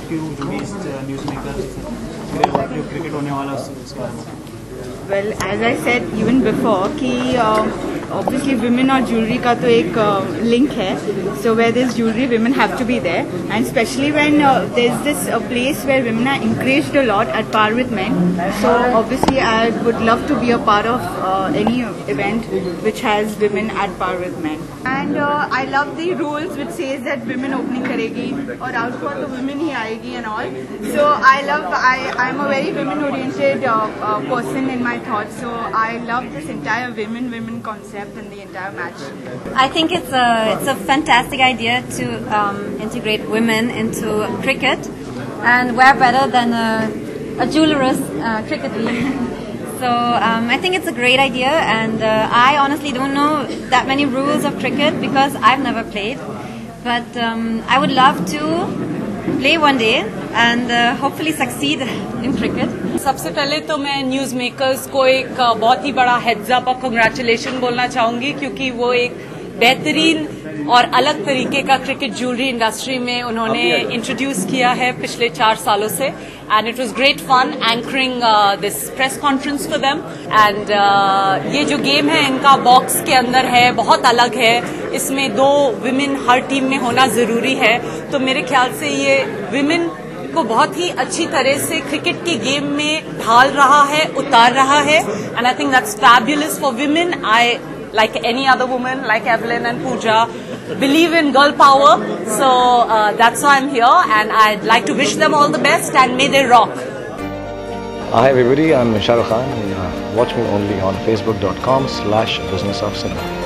क्यों जुड़ी इस न्यूज़ मेकर जो क्रिकेट होने वाला उसके बारे में? Well, as I said even before कि obviously women और jewelry का तो एक link है. So where there's jewelry, women have to be there, and especially when there's this place where women are encouraged a lot at par with men. So obviously I would love to be a part of any event which has women at par with men. And I love the rules which says that women opening करेगी और outboard तो women ही आएगी and all. So I'm a very women oriented person in my thoughts. So I love this entire women concept and the entire match. I think it's a fantastic idea to integrate women into cricket, and where better than a jeweller's cricket league. So I think it's a great idea, and I honestly don't know that many rules of cricket because I've never played, but I would love to play one day and hopefully succeed in cricket. सबसे पहले तो मैं news makers को एक बहुत ही बड़ा heads up और congratulation बोलना चाहूँगी, क्योंकि वो एक बेहतरीन और अलग तरीके का क्रिकेट ज्वेलरी इंडस्ट्री में उन्होंने इंट्रोड्यूस किया है पिछले 4 सालों से, and it was great fun anchoring this press conference for them. And ये जो गेम है इनका बॉक्स के अंदर है, बहुत अलग है, इसमें 2 विमेन हर टीम में होना जरूरी है. तो मेरे ख्याल से ये विमेन को बहुत ही अच्छी तरह से क्रिकेट के गेम में ढाल रहा है, उतार रहा है, and I think that's fabulous for women. I like any other woman, like Evelyn and Pooja, believe in girl power. So that's why I'm here, and I'd like to wish them all the best and may they rock. Hi everybody, I'm Shah Rukh Khan. Watch me only on facebook.com/businessofcinema.